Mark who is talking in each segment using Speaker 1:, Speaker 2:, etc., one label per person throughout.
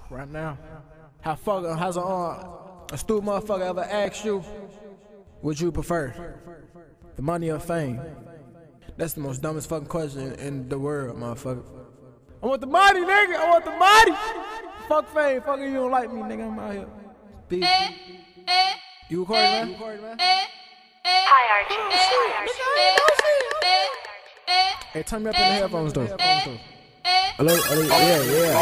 Speaker 1: Right now. Has a stupid motherfucker ever asked you, would you prefer the money or fame? That's the most dumbest fucking question in the world, motherfucker. I want the money, nigga. I want the money. Fuck fame. Fuck if you don't like me, nigga. I'm out here. Beezy. You recording, man?
Speaker 2: Hi, Archie.
Speaker 1: Hey, turn me up in the headphones, though. Yeah.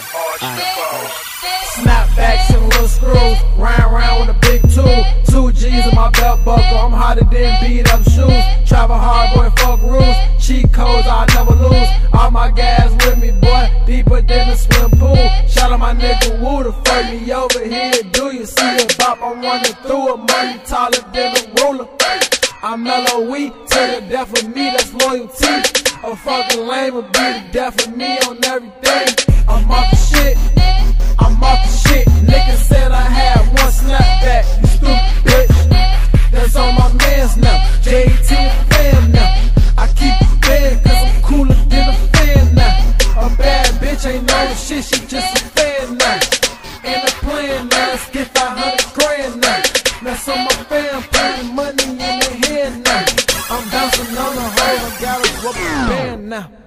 Speaker 1: SnapBacks and little screws, round with a big tool. 2 G's in my belt buckle, I'm hotter than beat up shoes. Travel hard, boy, fuck rules. Cheat codes, I'll never lose. All my guys with me, boy, deeper than the swim pool. Shout out my nigga Woo to fuck me over here. Do you see a bop? I'm running through it, money taller than a ruler. I'm mellow weed to the death of me, that's loyalty. A fucking lame will be the death of me on everything. I'm off the shit. Niggas said I had one snapback, you stupid bitch. That's on my mans now, JT fam now. I keep it bad cause I'm cooler than a fan now. A bad bitch ain't no shit, she just a fan now. And a plan now, let's get 500 grand now. That's on my fam, putting money in their head now. I'm bouncing on the hole, I got a rubber band now.